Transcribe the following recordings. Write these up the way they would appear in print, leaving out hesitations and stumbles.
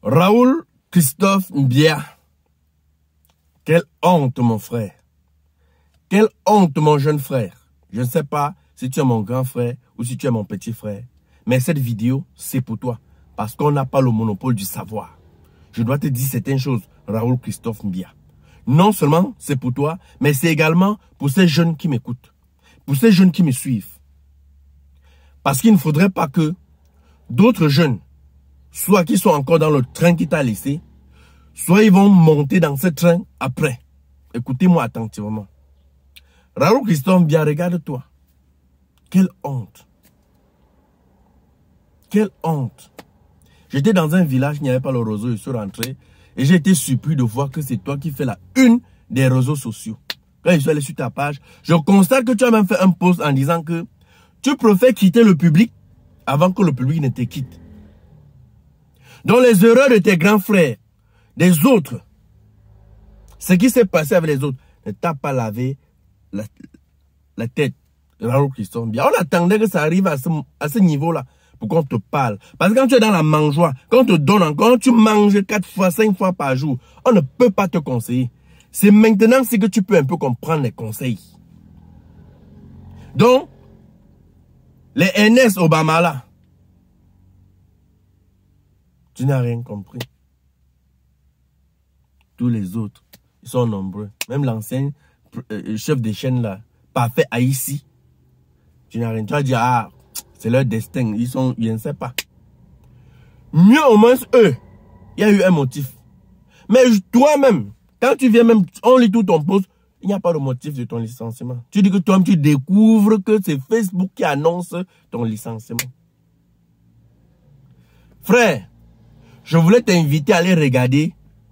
Raoul Christophe Mbia. Quelle honte, mon frère. Quelle honte, mon jeune frère. Je ne sais pas si tu es mon grand frère ou si tu es mon petit frère. Mais cette vidéo, c'est pour toi. Parce qu'on n'a pas le monopole du savoir. Je dois te dire certaines choses, Raoul Christophe Mbia. Non seulement c'est pour toi, mais c'est également pour ces jeunes qui m'écoutent. Pour ces jeunes qui me suivent. Parce qu'il ne faudrait pas que d'autres jeunes, soit qui sont encore dans le train qui t'a laissé, soit ils vont monter dans ce train après. Écoutez-moi attentivement. Raoul Christophe Mbia, regarde-toi. Quelle honte. Quelle honte. J'étais dans un village, il n'y avait pas le réseau, je suis rentré et j'ai été surpris de voir que c'est toi qui fais la une des réseaux sociaux. Quand je suis allé sur ta page, je constate que tu as même fait un post en disant que tu préfères quitter le public avant que le public ne te quitte. Donc les erreurs de tes grands frères, des autres, ce qui s'est passé avec les autres, ne t'a pas lavé la tête. Raoul Christophe Mbia. On attendait que ça arrive à ce niveau-là pour qu'on te parle. Parce que quand tu es dans la mangeoire, quand on te donne encore, tu manges 4 fois, 5 fois par jour, on ne peut pas te conseiller. C'est maintenant que tu peux un peu comprendre les conseils. Donc, les NS Obama là, tu n'as rien compris. Tous les autres, ils sont nombreux. Même l'ancien chef des chaînes là, parfait Haïti. Tu n'as rien. Tu vas dire, ah, c'est leur destin. Ils sont, je ne sais pas. Mieux au moins eux, il y a eu un motif. Mais toi-même, quand tu viens même, on lit tout ton post, il n'y a pas de motif de ton licenciement. Tu dis que toi-même, tu découvres que c'est Facebook qui annonce ton licenciement. Frère, je voulais t'inviter à aller regarder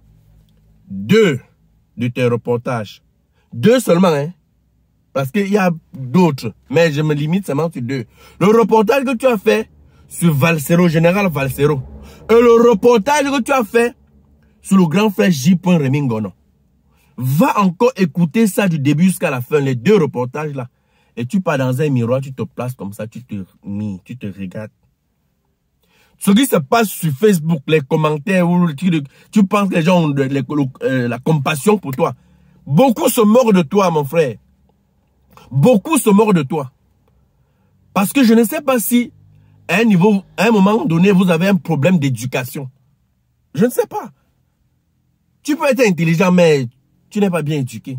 2 de tes reportages. 2 seulement, hein. Parce qu'il y a d'autres, mais je me limite seulement sur 2. Le reportage que tu as fait sur Valsero, Général Valsero. Et le reportage que tu as fait sur le grand frère J. Remingono. Va encore écouter ça du début jusqu'à la fin, les 2 reportages là. Et tu pars dans un miroir, tu te places comme ça, tu te regardes. Ce qui se passe sur Facebook, les commentaires, tu penses que les gens ont la compassion pour toi. Beaucoup se moquent de toi, mon frère. Beaucoup se moquent de toi. Parce que je ne sais pas si, à un moment donné, vous avez un problème d'éducation. Je ne sais pas. Tu peux être intelligent, mais tu n'es pas bien éduqué.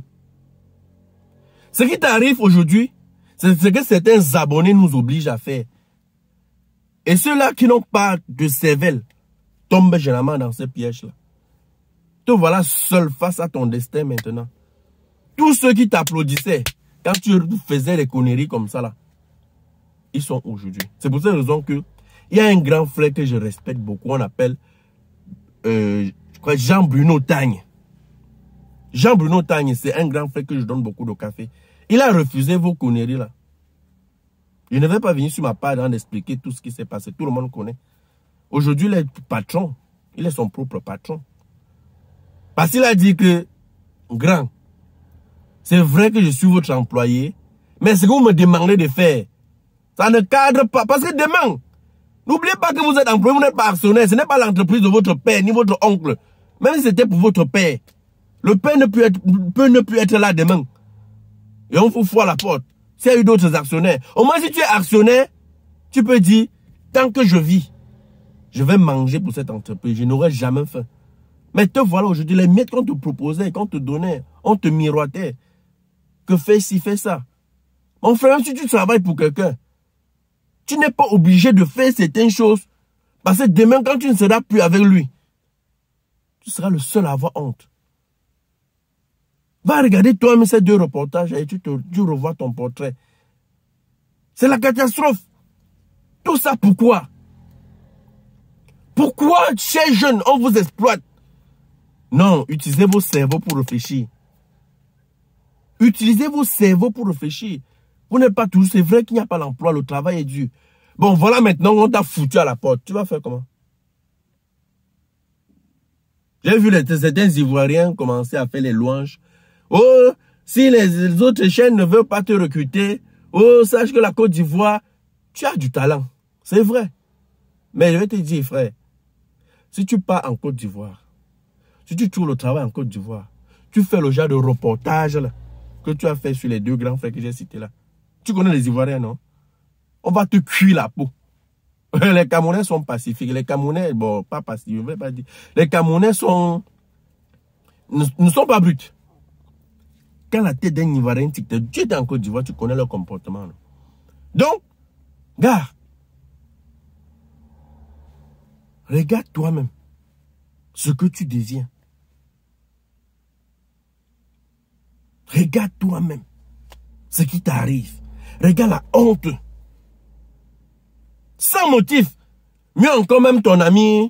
Ce qui t'arrive aujourd'hui, c'est ce que certains abonnés nous obligent à faire. Et ceux-là qui n'ont pas de cervelle tombent généralement dans ce piège-là. Te voilà seul face à ton destin maintenant. Tous ceux qui t'applaudissaient quand tu faisais des conneries comme ça là, ils sont aujourd'hui. C'est pour cette raison que il y a un grand frère que je respecte beaucoup, on appelle Jean-Bruno Tagne. Jean-Bruno Tagne, c'est un grand frère que je donne beaucoup de café. Il a refusé vos conneries là. Je ne vais pas venir sur ma page d'expliquer tout ce qui s'est passé. Tout le monde connaît. Aujourd'hui, il est patron. Il est son propre patron. Parce qu'il a dit que, grand, c'est vrai que je suis votre employé, mais ce que vous me demandez de faire, ça ne cadre pas. Parce que demain, n'oubliez pas que vous êtes employé, vous n'êtes pas actionnaire. Ce n'est pas l'entreprise de votre père, ni votre oncle. Même si c'était pour votre père, le père peut ne plus être là demain. Et on vous fout à la porte. S'il y a eu d'autres actionnaires. Au moins, si tu es actionnaire, tu peux dire, tant que je vis, je vais manger pour cette entreprise. Je n'aurai jamais faim. Mais te voilà aujourd'hui, les miettes qu'on te proposait, qu'on te donnait, on te miroitait. Que fais ci, fais ça. Mon frère, si tu travailles pour quelqu'un, tu n'es pas obligé de faire certaines choses. Parce que demain, quand tu ne seras plus avec lui, tu seras le seul à avoir honte. Va regarder toi-même ces 2 reportages et tu revois ton portrait. C'est la catastrophe. Tout ça pourquoi? Pourquoi, chers jeunes, on vous exploite? Non, utilisez vos cerveaux pour réfléchir. Utilisez vos cerveaux pour réfléchir. Vous n'êtes pas tous, c'est vrai qu'il n'y a pas l'emploi, le travail est dur. Bon, voilà maintenant, on t'a foutu à la porte. Tu vas faire comment? J'ai vu certains Ivoiriens commencer à faire les louanges. Oh, si les autres chaînes ne veulent pas te recruter, oh, sache que la Côte d'Ivoire, tu as du talent. C'est vrai. Mais je vais te dire, frère, Si tu pars en Côte d'Ivoire, si tu trouves le travail en Côte d'Ivoire, tu fais le genre de reportage là, que tu as fait sur les 2 grands frères que j'ai cités là. Tu connais les Ivoiriens, non? On va te cuire la peau. Les Camerounais sont pacifiques. Les Camerounais, bon, pas pacifiques, je ne vais pas dire. Les Camerounais ne sont pas bruts. Quand la tête d'un Ivoirien, tu es en Côte d'Ivoire, tu connais leur comportement. Non? Donc, gars, regarde toi-même ce que tu désires. Regarde toi-même ce qui t'arrive. Regarde la honte. Sans motif. Mieux encore même ton ami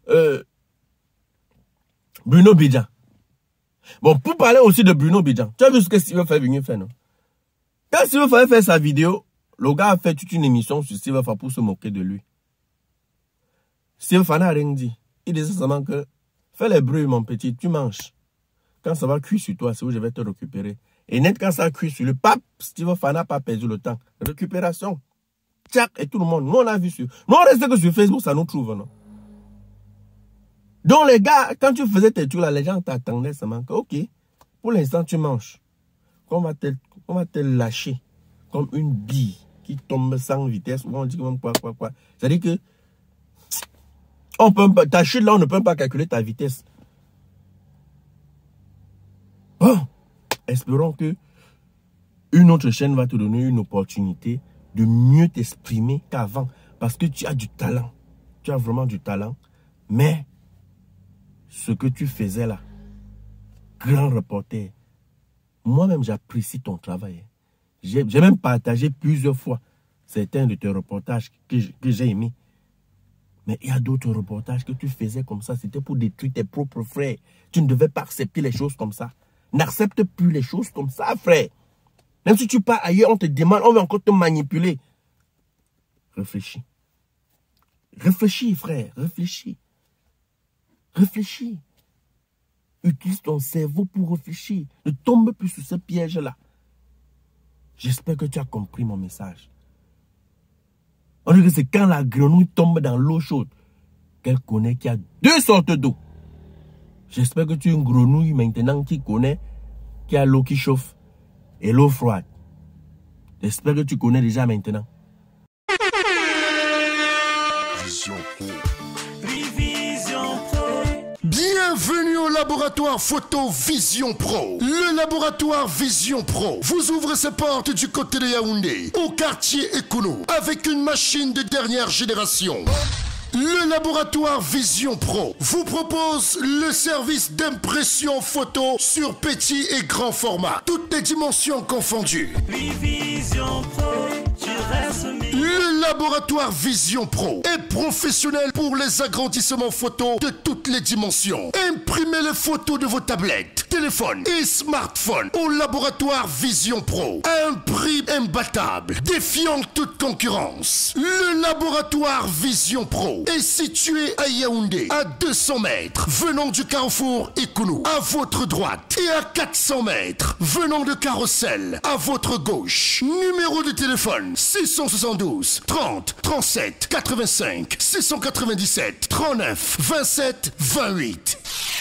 Bruno Bidjan. Bon, pour parler aussi de Bruno Bidjan, tu as vu ce que Steve fait venir faire, non? Quand Steve fallait faire sa vidéo, le gars a fait toute une émission sur Steve pour se moquer de lui. Steve n'a rien dit. Il disait seulement que fais les bruits, mon petit, tu manges. Quand ça va cuire sur toi, c'est où je vais te récupérer. Et net, quand ça cuit sur le pape, Steve Fana n'a pas perdu le temps. Récupération. Tchac, et tout le monde. Nous, on a vu sur. Nous, on reste que sur Facebook, ça nous trouve, non? Donc, les gars, quand tu faisais tes trucs là, les gens t'attendaient seulement que, ok, pour l'instant, tu manges. On va te lâcher comme une bille qui tombe sans vitesse. On dit même quoi. C'est-à-dire que, ta chute là, on ne peut pas calculer ta vitesse. Bon, espérons que une autre chaîne va te donner une opportunité de mieux t'exprimer qu'avant. Parce que tu as du talent. Tu as vraiment du talent. Mais, ce que tu faisais là, grand reporter, moi-même j'apprécie ton travail. J'ai même partagé plusieurs fois certains de tes reportages que j'ai aimés. Mais il y a d'autres reportages que tu faisais comme ça. C'était pour détruire tes propres frères. Tu ne devais pas accepter les choses comme ça. N'accepte plus les choses comme ça, frère. Même si tu pars ailleurs, on te demande, on veut encore te manipuler. Réfléchis. Réfléchis, frère. Réfléchis. Réfléchis. Utilise ton cerveau pour réfléchir. Ne tombe plus sur ce piège-là. J'espère que tu as compris mon message. On dit que c'est quand la grenouille tombe dans l'eau chaude qu'elle connaît qu'il y a 2 sortes d'eau. J'espère que tu es une grenouille maintenant qui connaît qu'il y a l'eau qui chauffe et l'eau froide. J'espère que tu connais déjà maintenant. Bienvenue au laboratoire photo Vision Pro. Le laboratoire Vision Pro vous ouvre ses portes du côté de Yaoundé, au quartier Ekounou, avec une machine de dernière génération. Le laboratoire Vision Pro vous propose le service d'impression photo sur petit et grand format, toutes les dimensions confondues. Vision Pro, tu restes Le laboratoire Vision Pro est professionnel pour les agrandissements photos de toutes les dimensions. Imprimez les photos de vos tablettes, téléphones et smartphones au laboratoire Vision Pro à un prix imbattable, défiant toute concurrence. Le laboratoire Vision Pro est situé à Yaoundé, à 200 mètres, venant du carrefour Ekounou, à votre droite, et à 400 mètres, venant de Carrousel, à votre gauche. Numéro de téléphone 672 30 37 85 697 39 27 28.